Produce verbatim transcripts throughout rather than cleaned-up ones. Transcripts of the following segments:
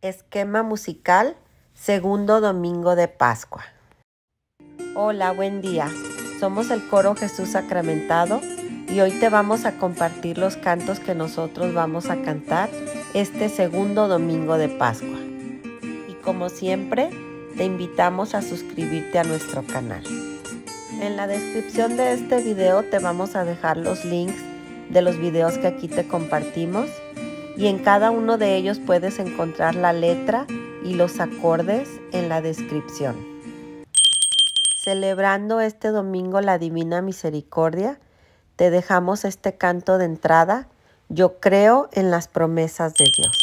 Esquema musical, segundo domingo de Pascua. Hola, buen día. Somos el coro Jesús Sacramentado y hoy te vamos a compartir los cantos que nosotros vamos a cantar este segundo domingo de Pascua. Y como siempre, te invitamos a suscribirte a nuestro canal. En la descripción de este video te vamos a dejar los links de los videos que aquí te compartimos. Y en cada uno de ellos puedes encontrar la letra y los acordes en la descripción. Celebrando este domingo la Divina Misericordia, te dejamos este canto de entrada. Yo creo en las promesas de Dios.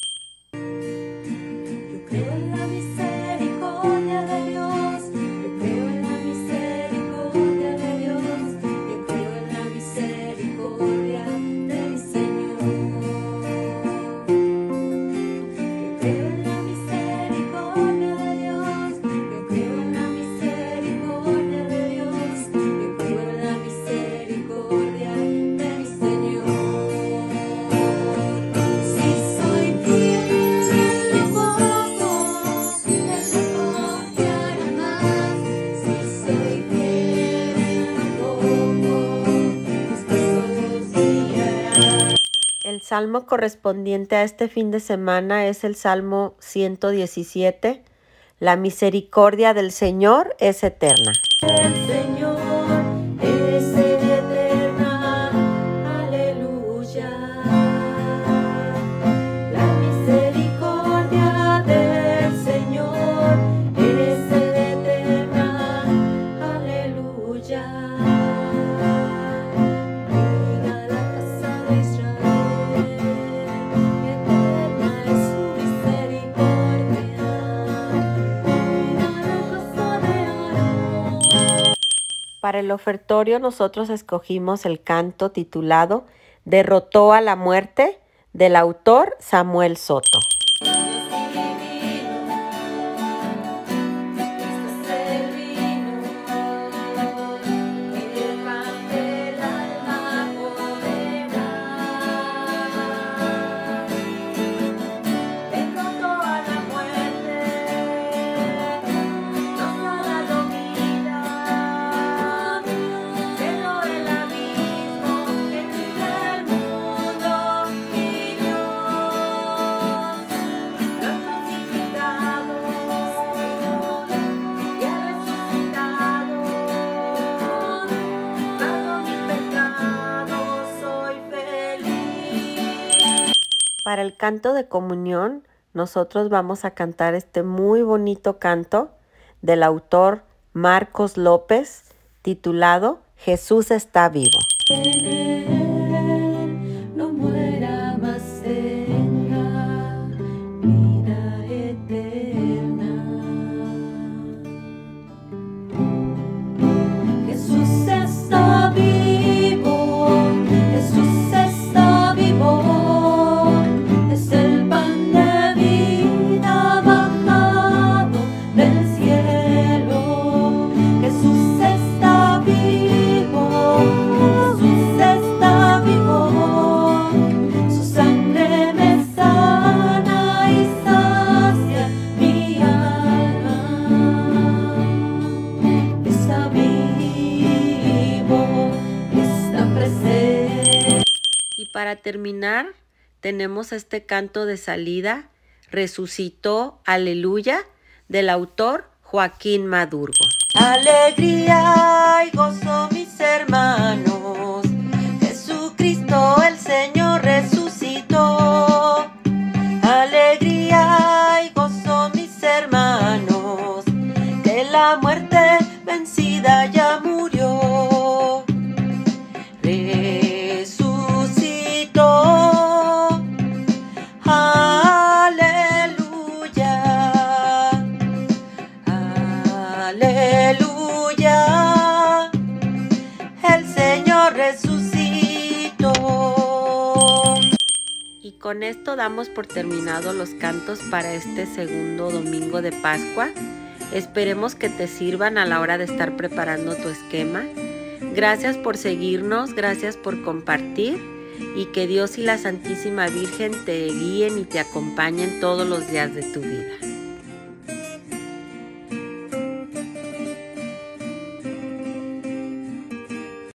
Yo creo en la misericordia de Dios, yo creo en la misericordia de Dios, yo creo en la misericordia del Señor. El salmo correspondiente a este fin de semana es el Salmo ciento diecisiete. La misericordia del Señor es eterna. El Señor es eterna, aleluya. La misericordia del Señor es eterna, aleluya. Venga la casa de Israel, eterna es su misericordia. Para el ofertorio nosotros escogimos el canto titulado Derrotó a la muerte, del autor Samuel Soto. Para el canto de comunión, nosotros vamos a cantar este muy bonito canto del autor Marcos López, titulado Jesús está vivo. En él no muera más, tenga vida eterna. Jesús está vivo, Jesús está vivo. Para terminar, tenemos este canto de salida, Resucitó, aleluya, del autor Joaquín Madurgo. Alegría y gozo, mis hermanos, Jesucristo el Señor resucitó. Alegría y gozo, mis hermanos, que la muerte vencida ya murió. Aleluya, el Señor resucitó. Y con esto damos por terminados los cantos para este segundo domingo de Pascua. Esperemos que te sirvan a la hora de estar preparando tu esquema. Gracias por seguirnos, gracias por compartir y que Dios y la Santísima Virgen te guíen y te acompañen todos los días de tu vida.